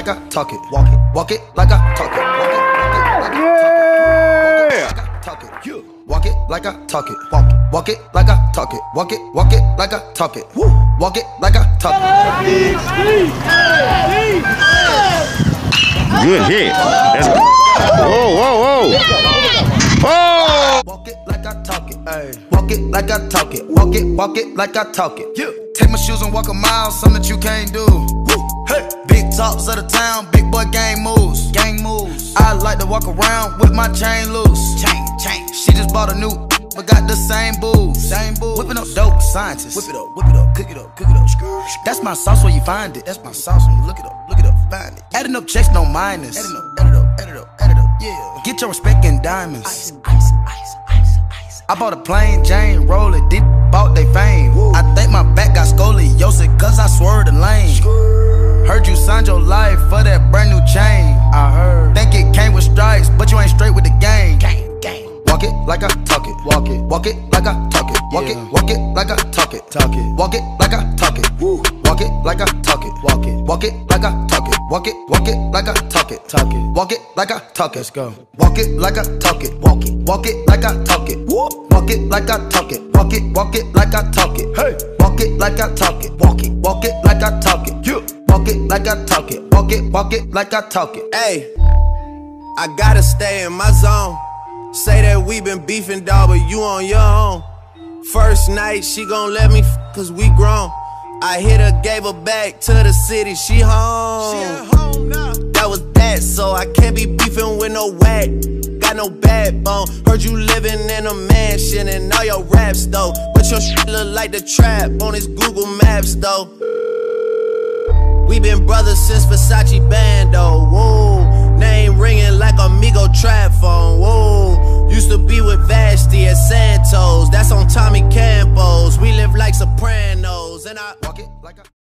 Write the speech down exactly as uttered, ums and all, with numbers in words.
like I talk it. Walk it, walk it like I talk it. Walk it, walk it like I talk it. Yeah. Walk it like I talk it. Walk it, walk it like I talk it. Walk it, walk it like I talk it. Woo. Walk it like I talk it. Good hit. That's whoa, whoa, whoa. Oh! Walk it like I talk it. Ay. Walk it like I talk it. Walk it, walk it like I talk it. Yeah. Take my shoes and walk a mile, something that you can't do. Woo. Hey. Big talks of the town, big boy gang moves. Gang moves. I like to walk around with my chain loose. Chain, chain. She just bought a new, but got the same booze. Same booze. Whipping up dope scientists. Whip it up, whip it up, cook it up, cook it up. That's my sauce where you find it. That's my sauce when you look it up, look it up, find it. Adding up checks, no minus. Adding up, add it up, add it up, add it up, yeah. Get your respect in diamonds. Ice, ice, ice, ice, ice. I bought a plain Jane, roll it, did bought they fame. Woo. I think my back got scoliosis, cause I swerved the lane. Skrr. Heard you signed your life for that brand new chain. I heard. Think it came with stripes, but you ain't straight with the game. Gang, gang. Walk it like I talk it. Walk it. Walk it like I talk it. Walk yeah. it. Walk it like I talk it. Talk it. Walk it like I talk it. Woo. Walk it like I talk it. Walk it. Walk it like I talk it. Walk it. Walk it like I talk it. Talk it. Walk it like I talk it. Let's go. Walk it like I talk it. Walk it. Walk it like I talk it. Woo. Walk it like I talk it. Walk it. Walk it like I talk it. Hey. Walk it like I talk it. Walk it. Walk it like I talk it. Yeah. Walk it like I talk it. Walk it. Walk it like I talk it. Hey, I gotta stay in my zone. Say that we been beefing, dawg, but you on your own. First night, she gon' let me f cause we grown. I hit her, gave her back to the city, she home. She at home now. That was that, so I can't be beefing with no whack. Got no backbone. Heard you living in a mansion and all your raps though. But your shit look like the trap on his Google Maps though. We been brothers since Versace Bando, whoa. Name ringing like Amigo trap phone, whoa. Used to be with Vashti at Santos, that's on Tommy Campos. We live like Sopranos, and I walk it like I